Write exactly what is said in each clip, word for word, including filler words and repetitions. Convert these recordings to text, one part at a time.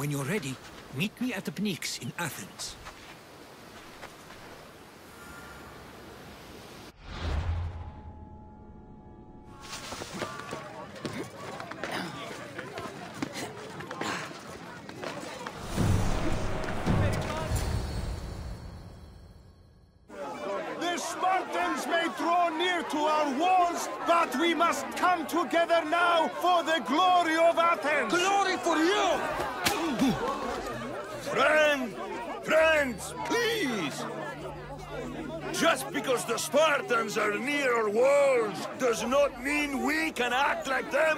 When you're ready, meet me at the Pnyx in Athens. But we must come together now for the glory of Athens! Glory for you! Friend! Friends, please! Just because the Spartans are near our walls does not mean we can act like them!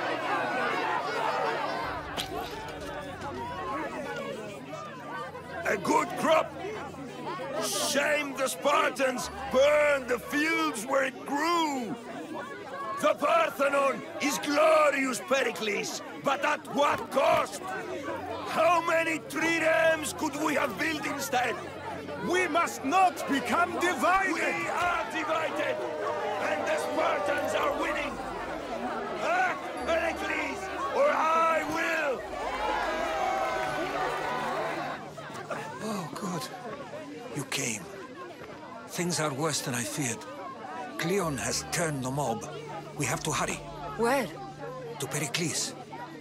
A good crop! Shame the Spartans burned the fields where it grew! The Parthenon is glorious, Pericles, but at what cost? How many triremes could we have built instead? We must not become divided! We are divided, and the Spartans are winning! Act, Pericles, or I will! Oh, good. You came. Things are worse than I feared. Cleon has turned the mob. We have to hurry. Where? To Pericles.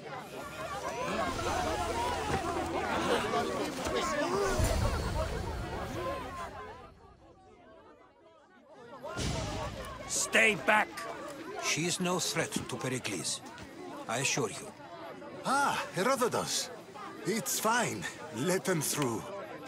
Stay back! She is no threat to Pericles. I assure you. Ah, Herodotus. It's fine. Let them through.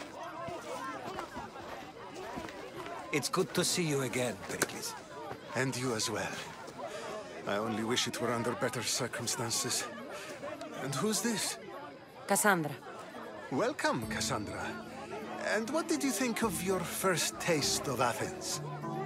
It's good to see you again, Pericles. And you as well. I only wish it were under better circumstances. And who's this? Cassandra. Welcome, Cassandra. And what did you think of your first taste of Athens?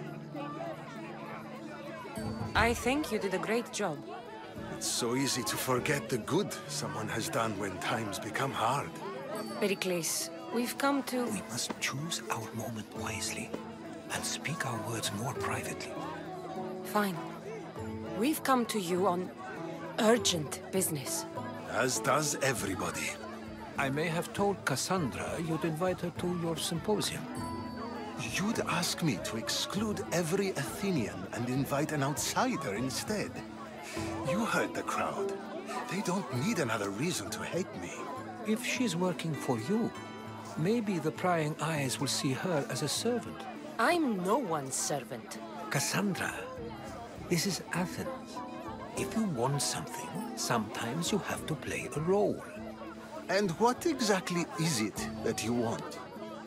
I think you did a great job. It's so easy to forget the good someone has done when times become hard. Pericles, we've come to... We must choose our moment wisely and speak our words more privately. Fine. We've come to you on urgent business. As does everybody. I may have told Cassandra you'd invite her to your symposium. You'd ask me to exclude every Athenian and invite an outsider instead. You heard the crowd. They don't need another reason to hate me. If she's working for you, maybe the prying eyes will see her as a servant. I'm no one's servant. Cassandra, this is Athens. If you want something, sometimes you have to play a role. And what exactly is it that you want?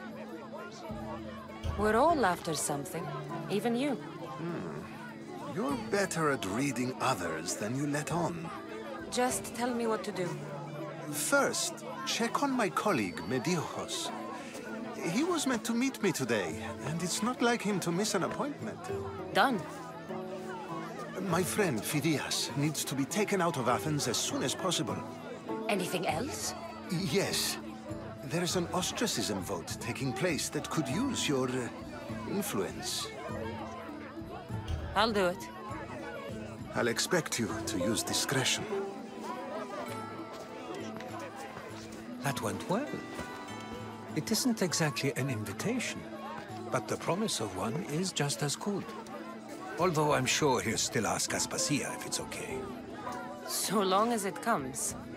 We're all after something, even you. Hmm. You're better at reading others than you let on. Just tell me what to do. First, check on my colleague, Medeiros. He was meant to meet me today, and it's not like him to miss an appointment. Done. My friend, Phidias, needs to be taken out of Athens as soon as possible. Anything else? Yes. There's an ostracism vote taking place that could use your uh, influence. I'll do it. I'll expect you to use discretion. That went well. It isn't exactly an invitation, but the promise of one is just as good. Although I'm sure he'll still ask Aspasia if it's okay. So long as it comes.